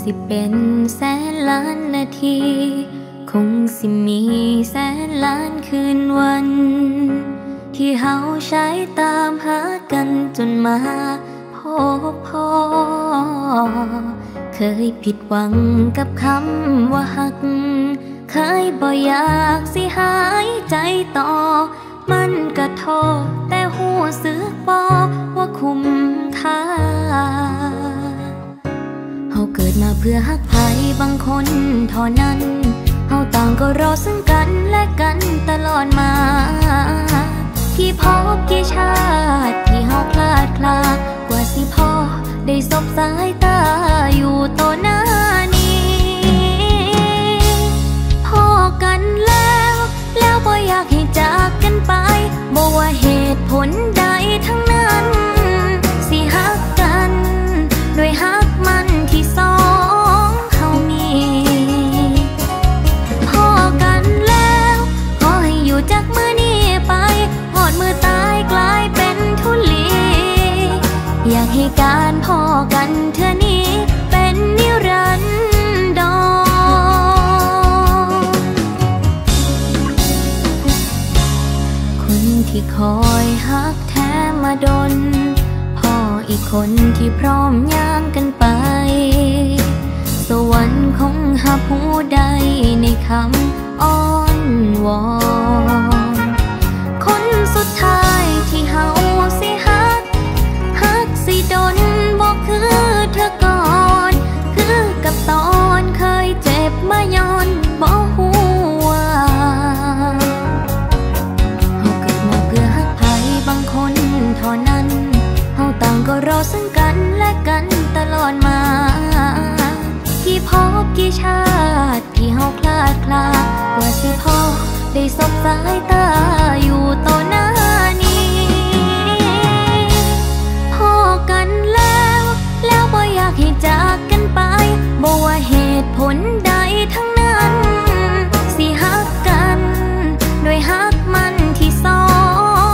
สิเป็นแสนล้านนาทีคงสิมีแสนล้านคืนวันที่เฮาใช้ตามหากันจนมาพบพอเคยผิดหวังกับคำว่าหักเคยบ่อยากสิหายใจต่อมันก็ท้อแต่หูสึกบ่ว่าคุ้มค่าเฮาเกิดมาเพื่อหักใครบางคนเท่านั้นเฮาต่างก็รอซึ่งกันและกันตลอดมากี่พบกี่ชาติที่เฮาพลาดพลากว่าสิพอได้สบสายตาอยู่ต่อหน้านี้พอกันแล้วบ่อยากให้จากกันไปบ่ว่าเหตุผลใดทั้งนั้นสิฮักกันด้วยฮักมันที่สองเฮามีพอกันแล้วขอให้อยู่จากมือนี้ไปหอดมือตายกลายเป็นธุลีอยากให้การพอกันเธอนี้เป็นนิรันดรที่คอยฮักแท้มาดนพ่ออีกคนที่พร้อมย่างกันไปสวรรค์คงหาผู้ใดในคำอ้อนวอนคนสุดท้ายที่เฮาสิฮักสิดนบอกคือเธอก่อนคือกับตอนเคยเจ็บมาย้อนบอกหัวบางคนเท่านั้นเฮาต่างก็รอซึ่งกันและกันตลอดมากี่พบกี่ชาติที่เฮาคลาดกว่าสิพอได้สบสายตาอยู่ต่อหน้านี้พอกันแล้วบ่อยากให้จากกันไปบ่ว่าเหตุผลใดทั้งนั้นสิฮักกันด้วยฮักมันที่สอง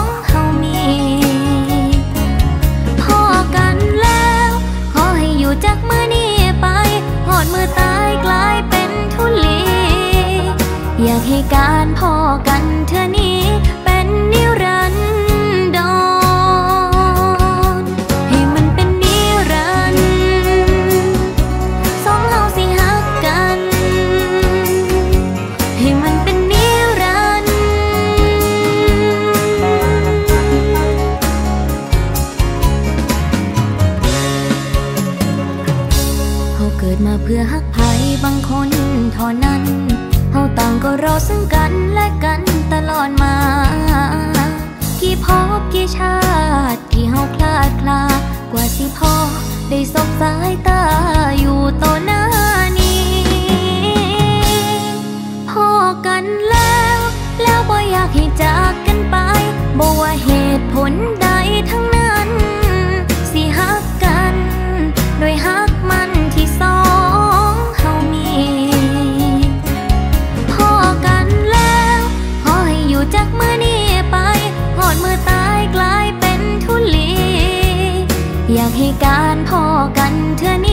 จากมือนี้ไปหอดมือตายกลายเป็นธุลีอยากให้การพอกันเธอนี้เป็นนิรันดรให้มันเป็นนิรันดร์สองเราสิฮักกันให้มันเป็นนิรันดร์เกิดมาเพื่อฮักใครบางคนเท่านั้นเฮาต่างก็รอซึ่งกันและกันตลอดมากี่พบกี่ชาติที่เฮาคลาดกว่าสิพอได้สบสายตาอยู่ต่อหน้านี้พอกันแล้วบ่อยากให้จากกันไปบ่ว่าเหตุผลใดทั้งนั้นสิฮักกันโดยฮักมันที่สองเฮามีพอกันแล้วขอให้อยู่จากมือนี้ไปหอดมือตายกลายเป็นธุลีอยากให้การพอกันเธอนี้